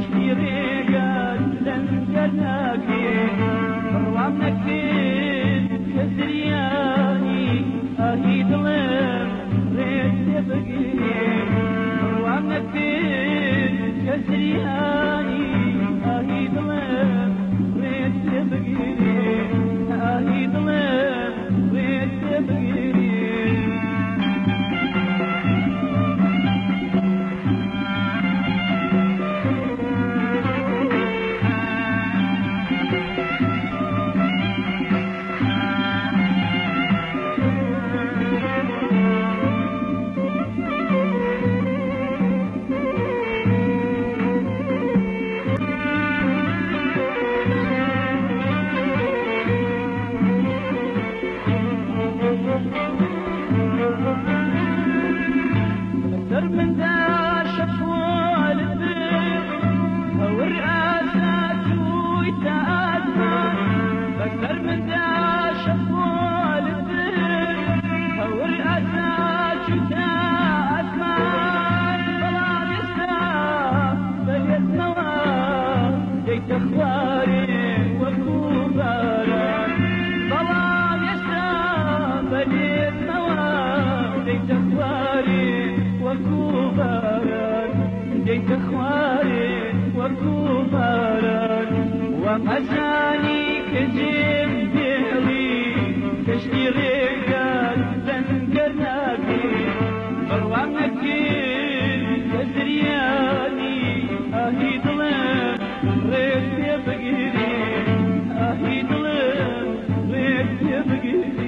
كشتي ريقات لنقرناكي روامنكين كسرياني اهي ظلم ريت تبقيني روامنكين كسرياني اهي ظلم ريت تبقيني اهي ظلم ريت تبقيني أكثر من ذا شكوى للذئب أو الرئاسات ويتأثر أكثر من ذا شكوى للذئب أو الرئاسات ويتأثر طلع يسرى بيت نوار جيت أخباري وكبارا طلع يسرى بيت نوار جيت أخباري وكبارا جيت اخواري وكبارا ومساني كجيم بيعلي كشتي ريقات لنقرناكي بروامنكين كزرياني اهي ظلم ريت يبقيني اهي ظلم ريت يبقيني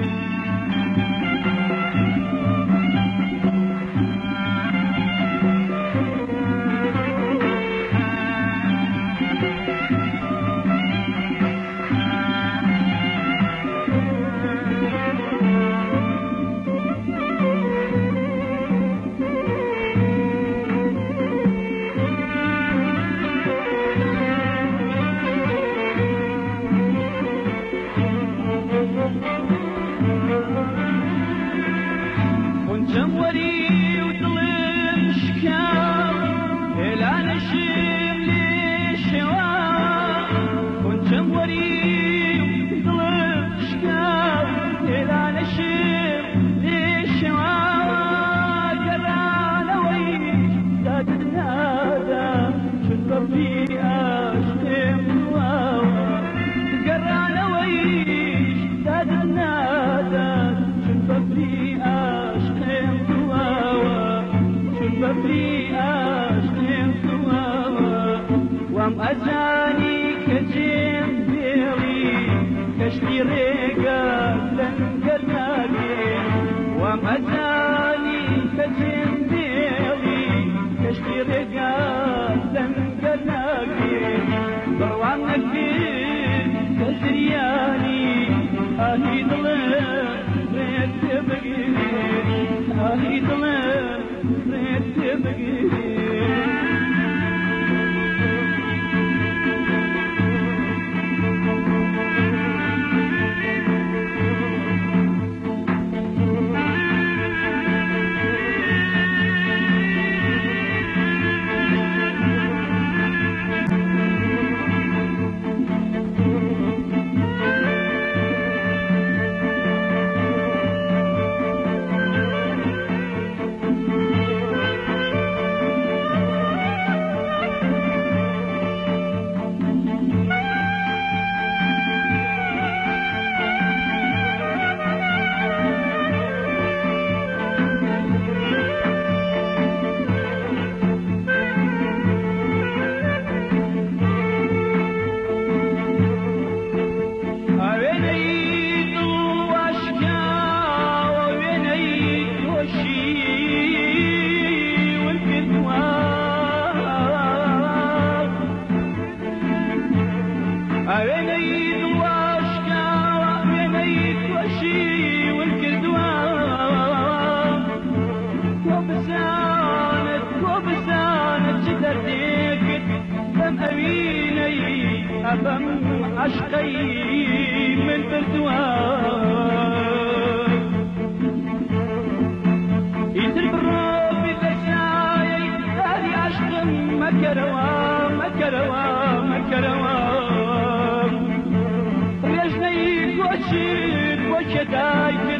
جموري وظلم شكاو إلا نشم لي شواو كنت جموري وظلم شكاو إلا نشم لي شواو قرانا ويش زاد النادى شد ربي أشتم واوا قرانا ويش زاد النادى شد ربي ببري أشتم سواوا وام أجاني كجيم بيلي كشتي ريقات لنقرناكي وام أجاني كجيم بيلي كشتي ريقات لنقرناكي بروامنكين كزرياني أهي ظلم ريت تبقيني أهي ظلم ريت تبقيني أفهم عشقي من بردوان يترب الرب بشاي هذه عشق مكروان مكروا مكروا رجني كوشير وشدايكر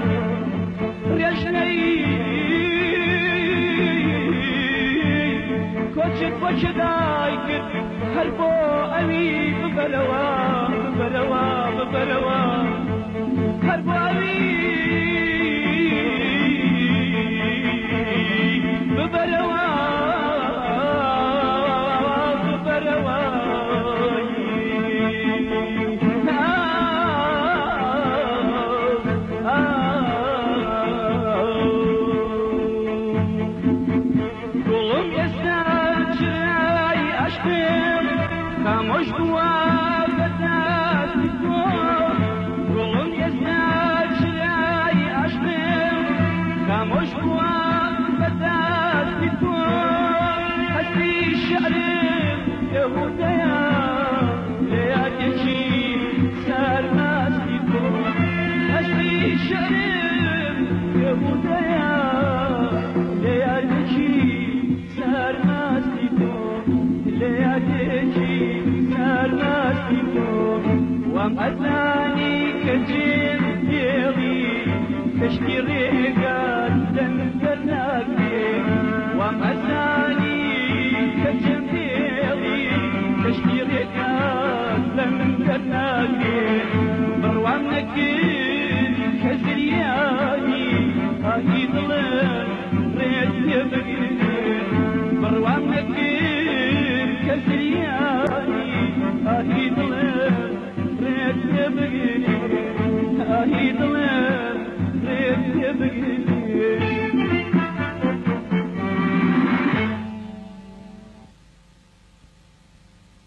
رجني كوشير وشدايكر هربو أمي ببروا ببروا ببروا هربو أمي ببروا خاموش بوا بدات تكون قولن يزداد شراي عشقم خاموش بوا بدات تكون حسبي الشعر يهوديا لياتي صار ما تكون حسبي الشعر يهوديا لياتي صار ما تكون لياتي ومأتاني كجيل ديغي كشتي ريقات تنقرناكي ومأتاني كجيل ديغي كشتي ريقات تنقرناكي بروانك كزرياني هاي ظلن ريت يبقي بروانك كزرياني هاي ظلن أهيد الله ريت يبقي